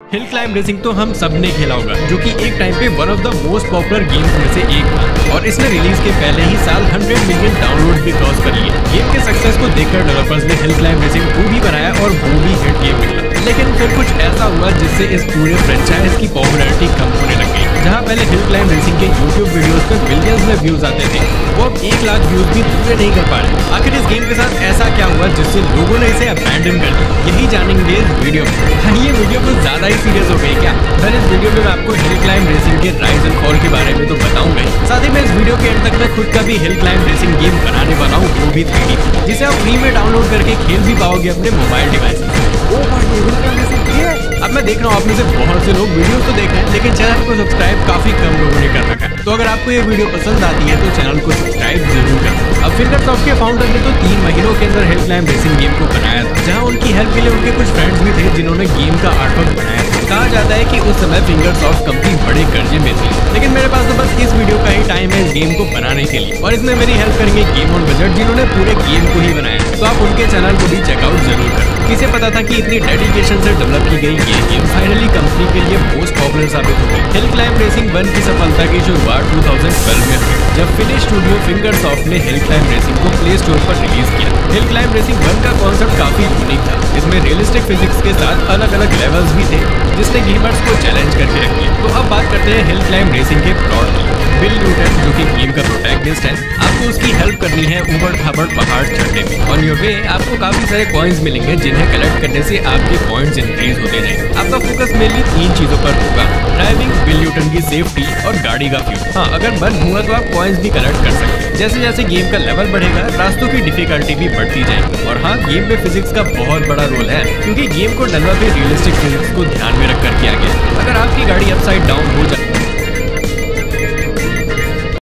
हिल Climb racing तो हम सब ने खेला होगा, जो कि एक टाइम पे one of the most popular games में से एक था और इसने रिलीज के पहले ही साल 100 मिलियन डाउनलोड भी क्रॉस कर लिए। गेम के सक्सेस को देखकर डेवलपर्स ने हिल क्लाइंब रेसिंग 2 भी बनाया और वो भी हिट गेम निकला। लेकिन फिर कुछ ऐसा हुआ जिससे इस पूरे फ्रेंचाइज की पॉपुलैरिटी कम होने लग गई। जहाँ पहले हिल क्लाइंब रेसिंग के यूट्यूब वीडियोस पर मिलियंस में व्यूज आते थे, वो अब 1 लाख व्यूज भी पूरे नहीं कर पा रहे। आखिर इस गेम के साथ ऐसा क्या हुआ जिससे लोगों ने इसे अबैंडन कर दिया, यही जानेंगे इस वीडियो में। हाँ, ये वीडियो कुछ ज्यादा ही सीरियस हो गई क्या? फिर इस वीडियो में मैं आपको हिल क्लाइंब रेसिंग के राइज एंड फॉल के बारे में तो बताऊंगा ही, साथ ही मैं इस वीडियो के एंड तक मैं खुद का भी हिल क्लाइंब रेसिंग गेम बनाने वाला हूँ, वो भी 3D, जिसे आप फ्री में डाउनलोड करके खेल भी पाओगे अपने मोबाइल डिवाइस से। अब मैं देख रहा हूँ आप में से बहुत से लोग वीडियो तो देख रहे हैं, लेकिन चैनल को सब्सक्राइब काफी कम लोगों ने कर रखा है। तो अगर आपको ये वीडियो पसंद आती है तो चैनल को सब्सक्राइब जरूर करें। अब फिंगरसॉफ्ट के फाउंडर ने तो 3 महीनों के अंदर हिल क्लाइंब रेसिंग गेम को बनाया था, जहाँ उनकी हेल्प के लिए उनके कुछ फ्रेंड्स भी थे जिन्होंने गेम का आर्टवर्क बनाया था। कहा जाता है कि उस समय फिंगरसॉफ्ट कंपनी बड़े कर्जे में थी, लेकिन मेरे पास तो बस इस वीडियो का ही टाइम है इस गेम को बनाने के लिए, और इसमें मेरी हेल्प करेंगे गेम ऑन बजट, जिन्होंने पूरे गेम को ही बनाया। तो आप उनके चैनल को भी चेकआउट जरूर करें। किसे पता था कि इतनी डेडिकेशन से डेवलप की गई ये गेम फाइनली कंपनी के लिए मोस्ट पॉपुलर साबित हो गई। हिल क्लाइंब रेसिंग 1 की सफलता की शुरुआत 2012 में हुई, जब फिनिश स्टूडियो फिंगरसॉफ्ट ने हिल क्लाइंब रेसिंग को प्ले स्टोर पर रिलीज किया। हिल क्लाइंब रेसिंग 1 का कॉन्सेप्ट काफी यूनिक था। इसमें रियलिस्टिक फिजिक्स के साथ अलग अलग लेवल्स भी थे, जिसने गेमर्स को चैलेंज करके रख दिया। तो अब बात करते हैं हिल क्लाइंब रेसिंग के प्लॉट की। बिल न्यूटन, जो कि गेम का प्रोटैगनिस्ट है, आपको उसकी हेल्प करनी है ऊबड़ खाबड़ पहाड़ चढ़ने में। ऑन योर वे आपको काफी सारे कॉइन्स मिलेंगे, जिन्हें कलेक्ट करने से आपके पॉइंट्स इंक्रीज होते जाएंगे। आपका फोकस मेनली 3 चीजों पर होगा: ड्राइविंग, बिल न्यूटन की सेफ्टी और गाड़ी का फ्यूल। हाँ, अगर मन हुआ तो आप कॉइन्स भी कलेक्ट कर सकते हैं। जैसे जैसे गेम का लेवल बढ़ेगा, रास्तों की डिफिकल्टी भी बढ़ती जाएगी। और हाँ, गेम में फिजिक्स का बहुत बड़ा रोल है, क्योंकि गेम को डेवलप रियलिस्टिक फिजिक्स को ध्यान में रखकर किया गया। अगर आपकी गाड़ी अपसाइड डाउन